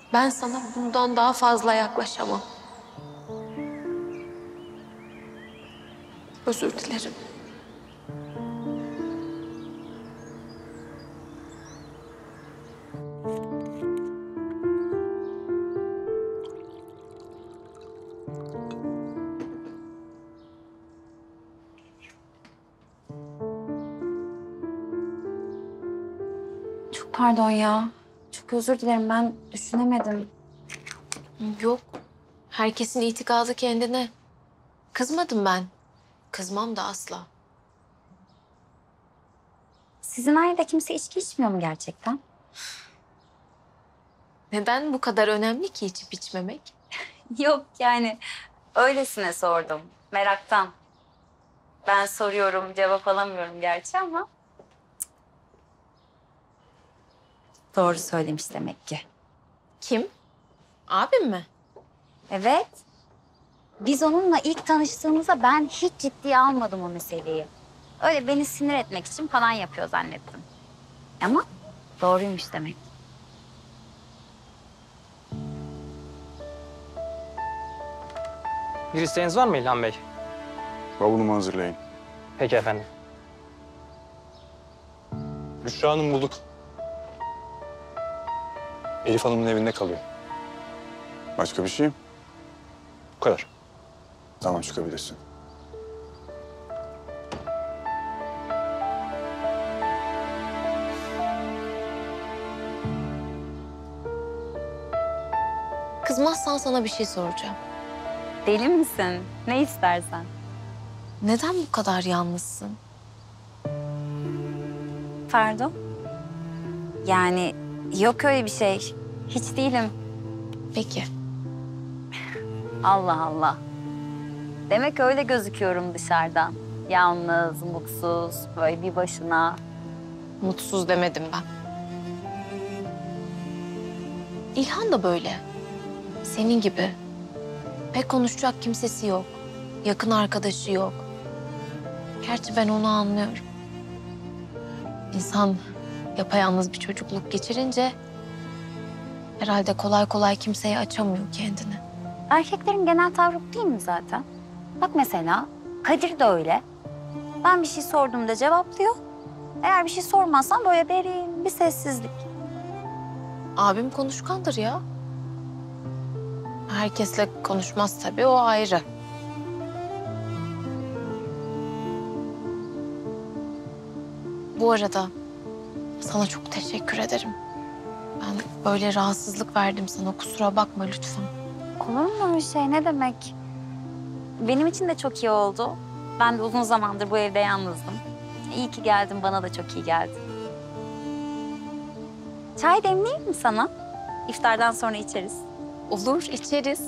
Ben sana bundan daha fazla yaklaşamam. Özür dilerim. Çok pardon ya. Çok özür dilerim, ben düşünemedim. Yok. Herkesin itikadı kendine. Kızmadım ben. Kızmam da asla. Sizin ailede kimse içki içmiyor mu gerçekten? Neden bu kadar önemli ki içip içmemek? Yok yani öylesine sordum. Meraktan. Ben soruyorum, cevap alamıyorum gerçi ama... Doğru söylemiş demek ki. Kim? Abim mi? Evet. Biz onunla ilk tanıştığımızda ben hiç ciddiye almadım o meseleyi. Öyle beni sinir etmek için falan yapıyor zannettim. Ama doğruymuş demek. Bir isteğiniz var mı İlhan Bey? Bavulumu hazırlayın. Peki efendim. Büşra Hanım bulduk. Elif Hanım'ın evinde kalıyor. Başka bir şey? Bu kadar. Tamam, çıkabilirsin. Kızmazsan sana bir şey soracağım. Deli misin? Ne istersen. Neden bu kadar yalnızsın? Pardon? Yani yok öyle bir şey. Hiç değilim. Peki. Allah Allah. Demek öyle gözüküyorum dışarıdan. Yalnız, mutsuz, böyle bir başına. Mutsuz demedim ben. İlhan da böyle. Senin gibi. Pek konuşacak kimsesi yok. Yakın arkadaşı yok. Gerçi ben onu anlıyorum. İnsan yapayalnız bir çocukluk geçirince... herhalde kolay kolay kimseye açamıyor kendini. Erkeklerin genel tavrı bu değil mi zaten? Bak mesela Kadir de öyle. Ben bir şey sorduğumda cevaplıyor. Eğer bir şey sormazsam böyle derin bir sessizlik. Abim konuşkandır ya. Herkesle konuşmaz tabii, o ayrı. Bu arada sana çok teşekkür ederim. Ben böyle rahatsızlık verdim sana, kusura bakma lütfen. Olur mu öyle şey? Ne demek? Benim için de çok iyi oldu. Ben de uzun zamandır bu evde yalnızdım. İyi ki geldin, bana da çok iyi geldi. Çay demleyeyim mi sana? İftardan sonra içeriz. Olur, içeriz.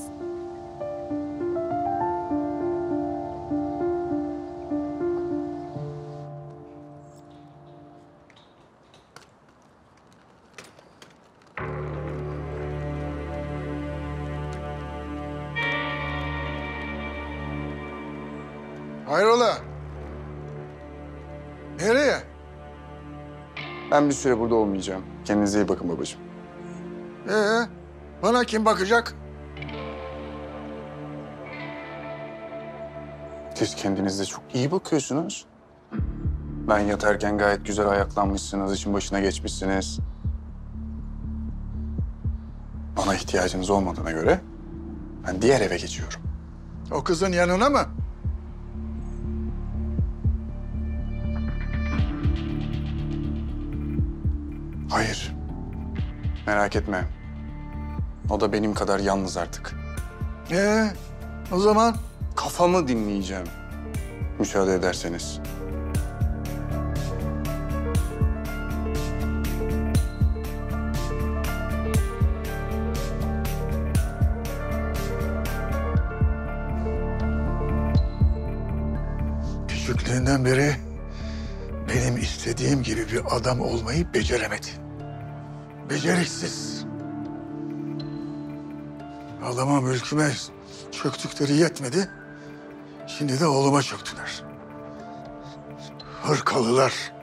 Hayrola? Nereye? Ben bir süre burada olmayacağım. Kendinize iyi bakın babacığım. Ee, bana kim bakacak? Siz kendinize çok iyi bakıyorsunuz. Ben yatarken gayet güzel ayaklanmışsınız, işin başına geçmişsiniz. Bana ihtiyacınız olmadığına göre ben diğer eve geçiyorum. O kızın yanına mı? Hayır. Merak etme. O da benim kadar yalnız artık. O zaman Kafamı dinleyeceğim. Müsaade ederseniz. küçüklüğünden beri benim istediğim gibi bir adam olmayı beceremedi. Beceriksiz. Adama mülküme çöktükleri yetmedi. Şimdi de oğluma çöktüler. Hırkalılar.